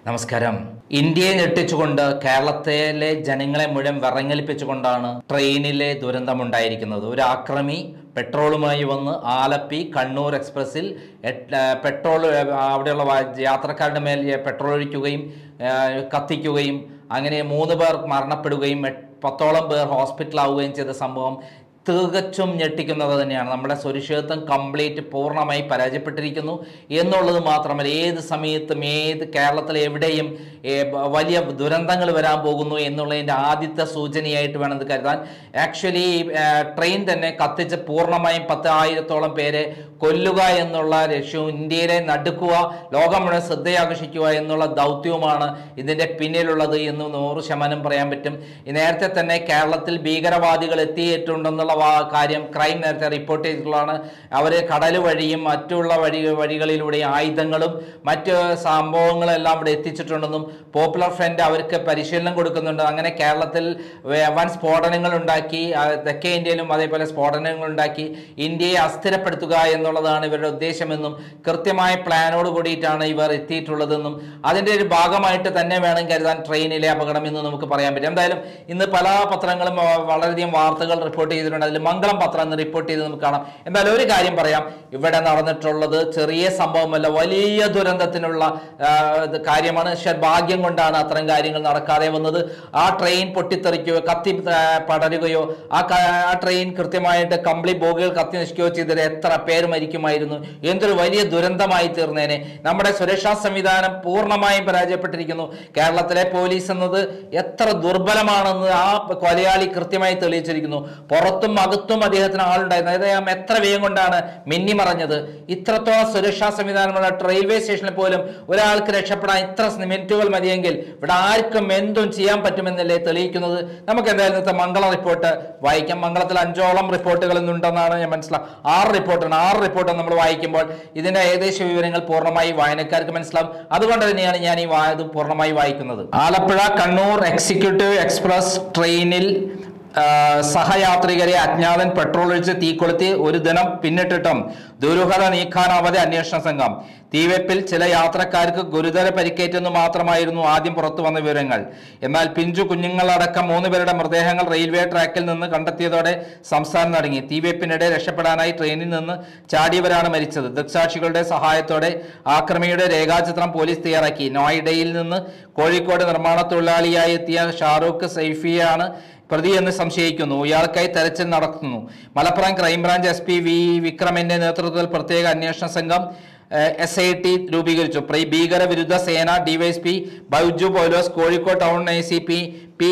നമസ്കാരം. ഇന്ത്യയെ ഞെട്ടിച്ചുകൊണ്ട് കേരളത്തിലെ ജനങ്ങളെ മുഴുവൻ വിറങ്ങലിപ്പിച്ചുകൊണ്ടാണ് ട്രെയിനിലെ ദുരന്തമുണ്ടായിരിക്കുന്നത്. ഒരു ആക്രമി പെട്രോളുമായി വന്ന് ആലപ്പി കണ്ണൂർ എക്സ്പ്രസിൽ പെട്രോൾ അവിടെയുള്ള യാത്രക്കാരുടെ മേൽ പെട്രോൾ ഒഴിക്കുകയും കത്തിക്കുകയും അങ്ങനെ 3 പേർ മരണപ്പെടുകയും 10ഓളം പേർ ഹോസ്പിറ്റലാവുകയും ചെയ്ത സംഭവം തികച്ചും ഞെട്ടിക്കുന്നത് തന്നെയാണ്. നമ്മുടെ സുരക്ഷിതത്വം കംപ്ലീറ്റ് പൂർണ്ണമായി പരാജയപ്പെട്ടിരിക്കുന്നു എന്നുള്ളത് മാത്രമല്ല, ഏത് സമയത്തും കേരളത്തിലെ എവിടെയും വലിയ ദുരന്തങ്ങൾ വരാൻ പോകുന്നു എന്നുള്ളതിൻ്റെ ആദ്യത്തെ സൂചനയായിട്ട് വേണം ഇത് കരുതാൻ. ആക്ച്വലി ട്രെയിൻ തന്നെ കത്തിച്ച് പൂർണ്ണമായും 10,000-ഓളം പേരെ കൊല്ലുക എന്നുള്ള ലക്ഷ്യവും ഇന്ത്യയിലെ നടുക്കുക, ലോകം മുഴുവൻ ശ്രദ്ധയാകർഷിക്കുക എന്നുള്ള ദൗത്യവുമാണ് ഇതിൻ്റെ പിന്നിലുള്ളത് എന്ന് 100% പറയാൻ പറ്റും. നേരത്തെ തന്നെ കേരളത്തിൽ ഭീകരവാദികൾ എത്തിയിട്ടുണ്ടെന്നുള്ള കാര്യം ക്രൈം നേരത്തെ റിപ്പോർട്ട് ചെയ്തിട്ടുള്ളതാണ്. അവർ കടൽ വഴിയും മറ്റുള്ള വഴികളിലൂടെ ആയുധങ്ങളും മറ്റ് സംഭവങ്ങളെല്ലാം ഇവിടെ എത്തിച്ചിട്ടുണ്ടെന്നും പോപ്പുലർ ഫ്രണ്ട് അവർക്ക് പരിശീലനം കൊടുക്കുന്നുണ്ട്. അങ്ങനെ കേരളത്തിൽ വൻ സ്ഫോടനങ്ങൾ ഉണ്ടാക്കി, തെക്കേ ഇന്ത്യയിലും അതേപോലെ സ്ഫോടനങ്ങൾ ഉണ്ടാക്കി ഇന്ത്യയെ അസ്ഥിരപ്പെടുത്തുക എന്നുള്ളതാണ് ഇവരുടെ ഉദ്ദേശമെന്നും കൃത്യമായ പ്ലാനോട് കൂടിയിട്ടാണ് ഇവർ എത്തിയിട്ടുള്ളതെന്നും അതിൻ്റെ ഒരു ഭാഗമായിട്ട് തന്നെ വേണം കരുതാൻ ട്രെയിനിലെ അപകടം എന്ന് നമുക്ക് പറയാൻ പറ്റും. എന്തായാലും ഇന്ന് പല പത്രങ്ങളും വളരെയധികം വാർത്തകൾ റിപ്പോർട്ട് ചെയ്തിട്ടുണ്ട്. അതിൽ മംഗളം പത്രം എന്ന് റിപ്പോർട്ട് ചെയ്ത് നമുക്ക് കാണാം. എന്തായാലും ഒരു കാര്യം പറയാം, ഇവിടെ നടന്നിട്ടുള്ളത് ചെറിയ സംഭവമല്ല, വലിയ ദുരന്തത്തിനുള്ള കാര്യമാണ്. പക്ഷെ ഭാഗ്യം കൊണ്ടാണ് അത്തരം കാര്യങ്ങൾ നടക്കാതെ വന്നത്. ആ ട്രെയിൻ പൊട്ടിത്തെറിക്കുകയോ കത്തി പടരുകയോ ആ ട്രെയിൻ കൃത്യമായിട്ട് കംപ്ലീറ്റ് ബോഗികൾ കത്തി നശിക്കുകയോ ചെയ്തത് എത്ര പേര് മരിക്കുമായിരുന്നു, എന്തൊരു വലിയ ദുരന്തമായി തീർന്നേനെ. നമ്മുടെ സുരക്ഷാ സംവിധാനം പൂർണ്ണമായും പരാജയപ്പെട്ടിരിക്കുന്നു. കേരളത്തിലെ പോലീസ് എന്നത് എത്ര ദുർബലമാണെന്ന് ആ കൊലയാളി കൃത്യമായി തെളിയിച്ചിരിക്കുന്നു. പുറത്തും അകത്തും അദ്ദേഹത്തിന് ആളുണ്ടായിരുന്നു. അദ്ദേഹം എത്ര വേഗം കൊണ്ടാണ് മിന്നിമറഞ്ഞത്. ഇത്രത്തോളം സുരക്ഷാ സംവിധാനമുള്ള റെയിൽവേ സ്റ്റേഷനിൽ പോലും ഒരാൾക്ക് രക്ഷപ്പെടാൻ ഇത്ര മിനിറ്റുകൾ മതിയെങ്കിൽ ഇവിടെ ആർക്കും എന്തും ചെയ്യാൻ പറ്റുമെന്നല്ലേ തെളിയിക്കുന്നത്. നമുക്ക് എന്തായാലും ഇന്നത്തെ മംഗള റിപ്പോർട്ട് വായിക്കാം. മംഗളത്തിൽ 5ഓളം റിപ്പോർട്ടുകൾ ഇന്നുണ്ടെന്നാണ് ഞാൻ മനസ്സിലാക്കുക. 6 റിപ്പോർട്ട് നമ്മൾ വായിക്കുമ്പോൾ ഇതിന്റെ ഏകദേശ വിവരങ്ങൾ പൂർണ്ണമായി വായനക്കാർക്ക് മനസ്സിലാവും. അതുകൊണ്ട് തന്നെയാണ് ഞാൻ ഈ പൂർണ്ണമായി വായിക്കുന്നത്. ആലപ്പുഴ കണ്ണൂർ എക്സിക്യൂട്ടീവ് എക്സ്പ്രസ് ട്രെയിനിൽ സഹയാത്രികരെ അജ്ഞാതൻ പെട്രോൾ ഒഴിച്ച് തീ കൊളുത്തി 1 ദിനം പിന്നിട്ടിട്ടും ദുരൂഹത നീക്കാനാവാതെ അന്വേഷണ സംഘം. തീവെപ്പിൽ ചില യാത്രക്കാർക്ക് ഗുരുതര പരിക്കേറ്റെന്ന് മാത്രമായിരുന്നു ആദ്യം പുറത്തു വന്ന വിവരങ്ങൾ. എന്നാൽ പിഞ്ചു കുഞ്ഞുങ്ങളടക്കം 3 പേരുടെ മൃതദേഹങ്ങൾ റെയിൽവേ ട്രാക്കിൽ നിന്ന് കണ്ടെത്തിയതോടെ സംസ്ഥാനം നടുങ്ങി. തീവെപ്പിനിടെ രക്ഷപ്പെടാനായി ട്രെയിനിൽ നിന്ന് ചാടിയവരാണ് മരിച്ചത്. ദൃക്സാക്ഷികളുടെ സഹായത്തോടെ ആക്രമിയുടെ രേഖാചിത്രം പോലീസ് തയ്യാറാക്കി. നോയിഡയിൽ നിന്ന് കോഴിക്കോട് നിർമ്മാണ തൊഴിലാളിയായി എത്തിയ ഷാറൂഖ് സൈഫിയാണ് പ്രതിയെന്ന് സംശയിക്കുന്നു. ഇയാൾക്കായി തെരച്ചിൽ നടത്തുന്നു. മലപ്പുറം ക്രൈംബ്രാഞ്ച് SP വി വിക്രമിന്റെ നേതൃത്വത്തിൽ പ്രത്യേക അന്വേഷണ സംഘം SIT രൂപീകരിച്ചു. ഭീകരവിരുദ്ധ സേന DYSP Baiju Paulose, Kozhikode town ACP P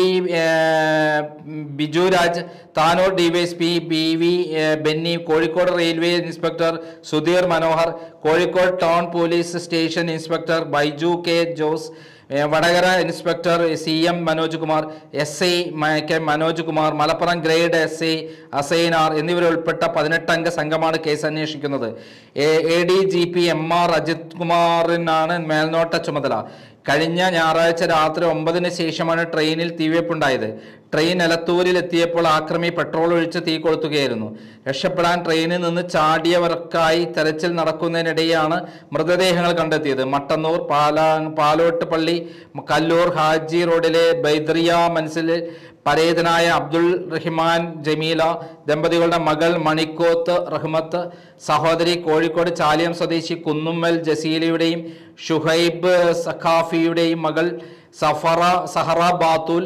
Bijuraj, Tanur DYSP BV Benny, Kozhikode railway inspector Sudheer Manohar, Kozhikode town police station inspector Baiju K Jose, Vadakara inspector CM Manoj Kumar, SI K Manoj Kumar, Malappuram grade SI Asainar എന്നിവരുൾപ്പെട്ട 18 അംഗ സംഘമാണ് കേസ് അന്വേഷിക്കുന്നത്. ADGP MR അജിത് കുമാറിനാണ് മേൽനോട്ട ചുമതല. കഴിഞ്ഞ ഞായറാഴ്ച രാത്രി 9-ന് ശേഷമാണ് ട്രെയിനിൽ തീവെപ്പുണ്ടായത്. ട്രെയിൻ എലത്തൂരിൽ എത്തിയപ്പോൾ ആക്രമി പെട്രോൾ ഒഴിച്ച് തീ കൊളുത്തുകയായിരുന്നു. രക്ഷപ്പെടാൻ ട്രെയിനിൽ നിന്ന് ചാടിയവർക്കായി തെരച്ചിൽ നടക്കുന്നതിനിടെയാണ് മൃതദേഹങ്ങൾ കണ്ടെത്തിയത്. മട്ടന്നൂർ, പാലോട്ട് പള്ളി, കല്ലൂർ ഹാജി റോഡിലെ ബൈദ്രിയ മനസ്സിലെ പരേതനായ അബ്ദുൾ റഹിമാൻ ജമീല ദമ്പതികളുടെ മകൾ മണിക്കോത്ത് റഹ്മത്ത്, സഹോദരി കോഴിക്കോട് ചാലിയം സ്വദേശി കുന്നുമ്മൽ ജസീലയുടെയും ഷുഹൈബ് സഖാഫിയുടെയും മകൾ സഹറ ബാത്തൂൽ,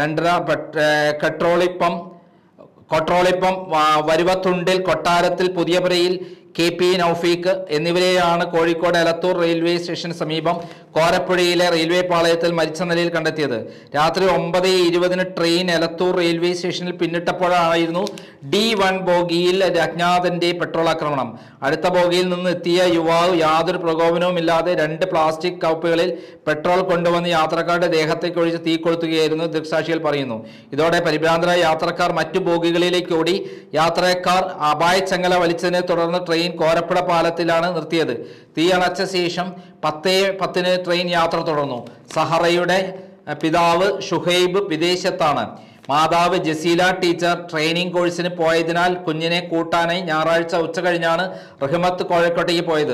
2 കൊട്രോളിപ്പം വരുവത്തുണ്ടിൽ, കൊട്ടാരത്തിൽ പുതിയപുരയിൽ KP നൌഫീഖ് എന്നിവരെയാണ് കോഴിക്കോട് എലത്തൂർ റെയിൽവേ സ്റ്റേഷന് സമീപം കോരപ്പുഴയിലെ റെയിൽവേ പാളയത്തിൽ മരിച്ച നിലയിൽ കണ്ടെത്തിയത്. രാത്രി 9:20-ന് ട്രെയിൻ എലത്തൂർ റെയിൽവേ സ്റ്റേഷനിൽ പിന്നിട്ടപ്പോഴായിരുന്നു D1 ബോഗിയിൽ അജ്ഞാതന്റെ പെട്രോൾ ആക്രമണം. അടുത്ത ബോഗിയിൽ നിന്ന് എത്തിയ യുവാവ് യാതൊരു പ്രകോപനവുമില്ലാതെ 2 പ്ലാസ്റ്റിക് കപ്പുകളിൽ പെട്രോൾ കൊണ്ടുവന്ന് യാത്രക്കാരുടെ ദേഹത്തേക്ക് ഒഴിച്ച് തീ കൊളുത്തുകയായിരുന്നു, ദൃക്സാക്ഷികൾ പറയുന്നു. ഇതോടെ പരിഭ്രാന്തരായ യാത്രക്കാർ മറ്റു ബോഗികളിലേക്ക് ഓടി. യാത്രക്കാർ അപായച്ചങ്ങല വലിച്ചതിനെ തുടർന്ന് ട്രെയിൻ കോരപ്പുഴ പാലത്തിലാണ് നിർത്തിയത്. തീ അണച്ച ശേഷം 10:10-ന് ട്രെയിൻ യാത്ര തുടർന്നു. സഹറയുടെ പിതാവ് ഷുഹൈബ് വിദേശത്താണ്. മാതാവ് ജസീല ടീച്ചർ ട്രെയിനിങ് കോഴ്സിന് പോയതിനാൽ കുഞ്ഞിനെ കൂട്ടാനായി ഞായറാഴ്ച ഉച്ച കഴിഞ്ഞാണ് റഹ്മത്ത് കോഴിക്കോട്ടേക്ക് പോയത്.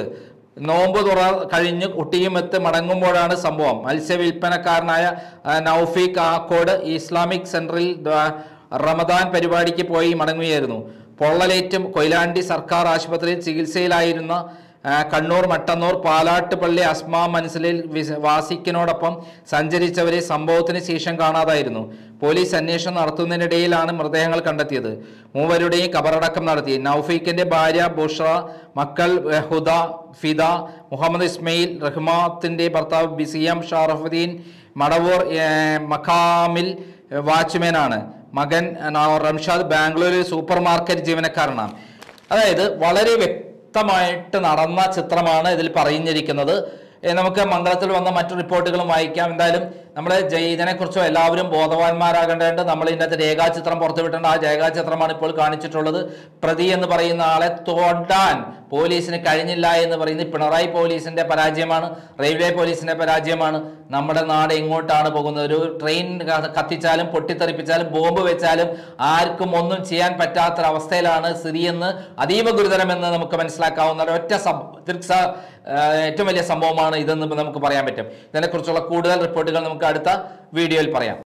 നോമ്പ് തുറ കഴിഞ്ഞ് കുട്ടിയുമെത്ത് മടങ്ങുമ്പോഴാണ് സംഭവം. മത്സ്യവില്പനക്കാരനായ നൌഫീഖ് ആക്കോട് ഇസ്ലാമിക് സെന്ററിൽ റമദാൻ പരിപാടിക്ക് പോയി മടങ്ങുകയായിരുന്നു. പൊള്ളലേറ്റും കൊയിലാണ്ടി സർക്കാർ ആശുപത്രിയിൽ ചികിത്സയിലായിരുന്ന കണ്ണൂർ മട്ടന്നൂർ പാലാട്ടുപള്ളി അസ്മാ മനസ്സിലിൽ വാസിക്കിനോടൊപ്പം സഞ്ചരിച്ചവരെ സംഭവത്തിന് ശേഷം കാണാതായിരുന്നു. പോലീസ് അന്വേഷണം നടത്തുന്നതിനിടയിലാണ് മൃതദേഹങ്ങൾ കണ്ടെത്തിയത്. മൂവരുടെയും കബറടക്കം നടത്തി. നൌഫീഖിന്റെ ഭാര്യ ബുഷ്ര, മക്കൾ ഹുദ, ഫിദ, മുഹമ്മദ് ഇസ്മയിൽ, റഹ്മാത്തിന്റെ ഭർത്താവ് ബിസിയം ഷാറഫുദ്ദീൻ മടവൂർ മഖാമിൽ വാച്ച്മാനാണ്. മകൻ റംഷാദ് ബാംഗ്ലൂരിൽ സൂപ്പർ മാർക്കറ്റ് ജീവനക്കാരനാണ്. അതായത് വളരെ വ്യക്തമായിട്ട് നടന്ന ചിത്രമാണ് ഇതിൽ പറഞ്ഞിരിക്കുന്നത്. നമുക്ക് മംഗളത്തിൽ വന്ന മറ്റു റിപ്പോർട്ടുകളും വായിക്കാം. എന്തായാലും നമ്മൾ ഇതിനെക്കുറിച്ച് എല്ലാവരും ബോധവാന്മാരാകേണ്ടതുണ്ട്. നമ്മൾ ഇതിനകത്ത് രേഖാചിത്രം പുറത്തുവിട്ടേണ്ട ആ രേഖാചിത്രമാണ് ഇപ്പോൾ കാണിച്ചിട്ടുള്ളത്. പ്രതി എന്ന് പറയുന്ന ആളെ തൊടാൻ പോലീസിന് കഴിഞ്ഞില്ല എന്ന് പറയുന്നത് പിണറായി പോലീസിന്റെ പരാജയമാണ്, റെയിൽവേ പോലീസിന്റെ പരാജയമാണ്. നമ്മുടെ നാട് എങ്ങോട്ടാണ് പോകുന്നത്? ഒരു ട്രെയിൻ കത്തിച്ചാലും പൊട്ടിത്തെറിപ്പിച്ചാലും ബോംബ് വെച്ചാലും ആർക്കും ഒന്നും ചെയ്യാൻ പറ്റാത്തൊരവസ്ഥയിലാണ് സ്ഥിതിയെന്ന്, അതീവ ഗുരുതരമെന്ന് നമുക്ക് മനസ്സിലാക്കാവുന്ന ഒറ്റ ഏറ്റവും വലിയ സംഭവമാണ് ഇതെന്ന് നമുക്ക് പറയാൻ പറ്റും. ഇതിനെക്കുറിച്ചുള്ള കൂടുതൽ റിപ്പോർട്ടുകൾ നമുക്ക് അടുത്ത വീഡിയോയിൽ പറയാം.